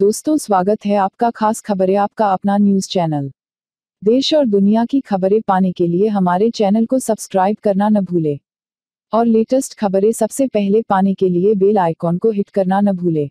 दोस्तों, स्वागत है आपका खास खबरें आपका अपना न्यूज चैनल। देश और दुनिया की खबरें पाने के लिए हमारे चैनल को सब्सक्राइब करना न भूले और लेटेस्ट खबरें सबसे पहले पाने के लिए बेल आइकॉन को हिट करना न भूले।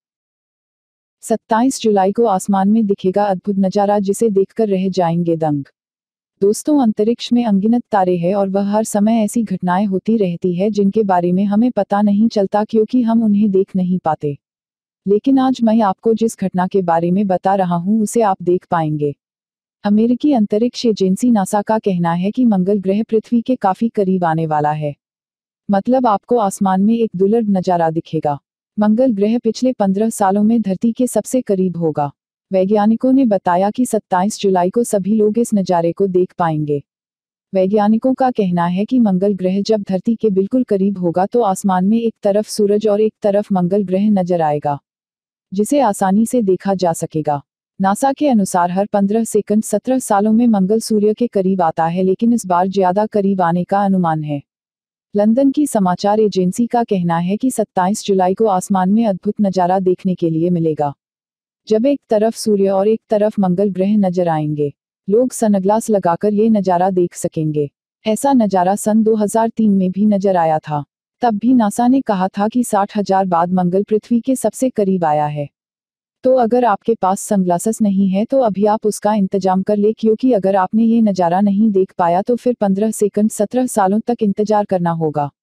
27 जुलाई को आसमान में दिखेगा अद्भुत नजारा जिसे देखकर रह जाएंगे दंग। दोस्तों, अंतरिक्ष में अनगिनत तारे हैं और वह हर समय ऐसी घटनाएं होती रहती है जिनके बारे में हमें पता नहीं चलता क्योंकि हम उन्हें देख नहीं पाते। लेकिन आज मैं आपको जिस घटना के बारे में बता रहा हूं उसे आप देख पाएंगे। अमेरिकी अंतरिक्ष एजेंसी नासा का कहना है कि मंगल ग्रह पृथ्वी के काफी करीब आने वाला है। मतलब आपको आसमान में एक दुर्लभ नजारा दिखेगा। मंगल ग्रह पिछले 15 सालों में धरती के सबसे करीब होगा। वैज्ञानिकों ने बताया कि 27 जुलाई को सभी लोग इस नज़ारे को देख पाएंगे। वैज्ञानिकों का कहना है कि मंगल ग्रह जब धरती के बिल्कुल करीब होगा तो आसमान में एक तरफ सूरज और एक तरफ मंगल ग्रह नजर आएगा, जिसे आसानी से देखा जा सकेगा। नासा के अनुसार हर 15 सेकंड 17 सालों में मंगल सूर्य के करीब आता है, लेकिन इस बार ज्यादा करीब आने का अनुमान है। लंदन की समाचार एजेंसी का कहना है कि 27 जुलाई को आसमान में अद्भुत नजारा देखने के लिए मिलेगा, जब एक तरफ सूर्य और एक तरफ मंगल ग्रह नजर आएंगे। लोग सनग्लास लगाकर ये नजारा देख सकेंगे। ऐसा नजारा सन 2003 में भी नजर आया था। तब भी नासा ने कहा था कि 60,000 बाद मंगल पृथ्वी के सबसे करीब आया है। तो अगर आपके पास सनग्लासेस नहीं है तो अभी आप उसका इंतजाम कर ले, क्योंकि अगर आपने ये नज़ारा नहीं देख पाया तो फिर 15 सेकंड 17 सालों तक इंतजार करना होगा।